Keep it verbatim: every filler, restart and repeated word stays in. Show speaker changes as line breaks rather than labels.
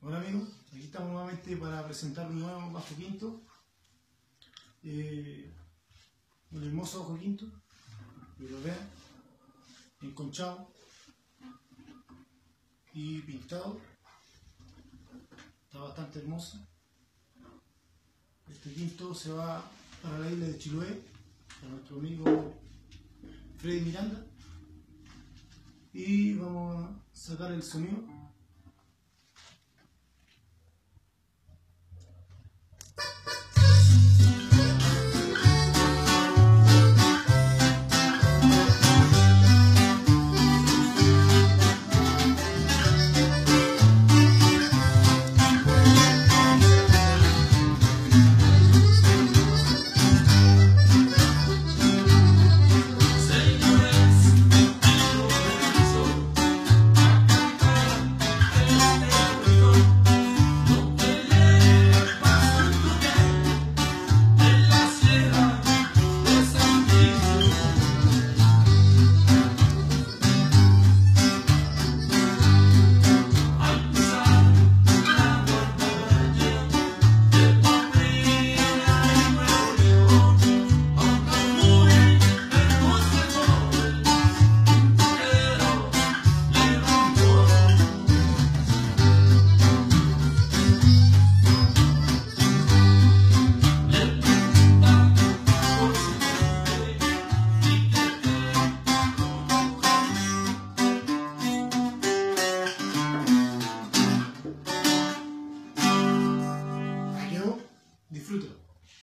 Hola amigos, aquí estamos nuevamente para presentar un nuevo bajo quinto, eh, un hermoso bajo quinto, que lo vean, enconchado y pintado, está bastante hermoso. Este quinto se va para la isla de Chiloé, para nuestro amigo Freddy Miranda, y vamos a sacar el sonido.